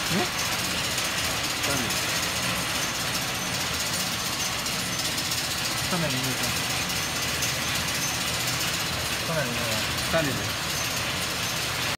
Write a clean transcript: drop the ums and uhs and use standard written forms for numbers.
カメラ見るか。カメラ見るか。 誰で